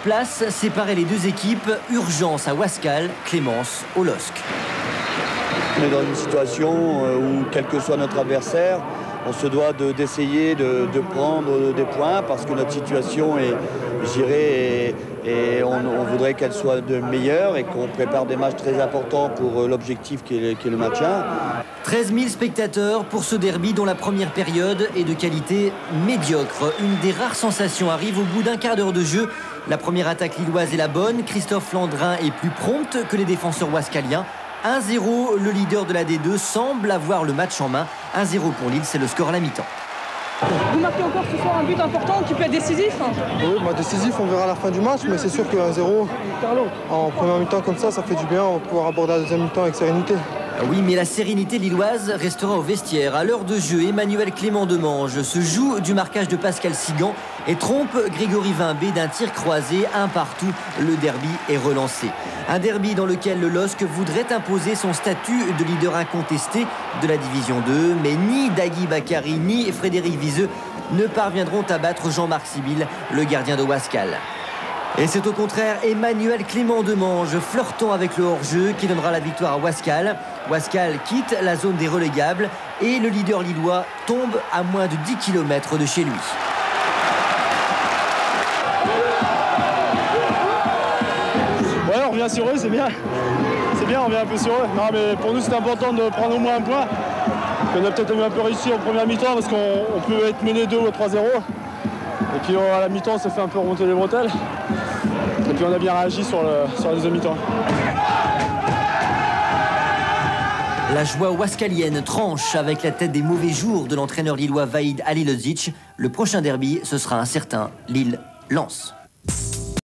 places séparaient les deux équipes. Urgence à Wascal, Clémence au LOSC. On est dans une situation où, quel que soit notre adversaire, on se doit d'essayer de prendre des points parce que notre situation est, je dirais, et on voudrait qu'elle soit de meilleure et qu'on prépare des matchs très importants pour l'objectif qui est le maintien. 13 000 spectateurs pour ce derby dont la première période est de qualité médiocre. Une des rares sensations arrive au bout d'un quart d'heure de jeu. La première attaque lilloise est la bonne. Christophe Landrin est plus prompte que les défenseurs wascaliens. 1-0, le leader de la D2 semble avoir le match en main. 1-0 pour Lille, c'est le score à la mi-temps. Vous marquez encore ce soir un but important qui peut être décisif. Oui, décisif, on verra à la fin du match, mais c'est sûr que 1-0 en première mi-temps comme ça fait du bien. On va pouvoir aborder la deuxième mi-temps avec sérénité. Oui, mais la sérénité lilloise restera au vestiaire. À l'heure de jeu, Emmanuel Clément Demange se joue du marquage de Pascal Sigan et trompe Grégory Vimbé d'un tir croisé, un partout. Le derby est relancé. Un derby dans lequel le LOSC voudrait imposer son statut de leader incontesté de la Division 2, mais ni Dagui Bakary ni Frédéric Viseux ne parviendront à battre Jean-Marc Sibyl, le gardien de Wascal. Et c'est au contraire Emmanuel Clément Demange flirtant avec le hors-jeu qui donnera la victoire à Wascal. Wascal quitte la zone des relégables et le leader lillois tombe à moins de 10 km de chez lui. Ouais, on revient sur eux, c'est bien. C'est bien, on revient un peu sur eux. Non, mais pour nous, c'est important de prendre au moins un point. On a peut-être un peu réussi en première mi-temps parce qu'on peut être mené 2 ou 3-0. Et puis à la mi-temps, on s'est fait un peu remonter les bretelles. Et puis on a bien réagi sur la deuxième mi-temps. La joie wascalienne tranche avec la tête des mauvais jours de l'entraîneur lillois Vahid Halilovic. Le prochain derby, ce sera un certain Lille-Lens.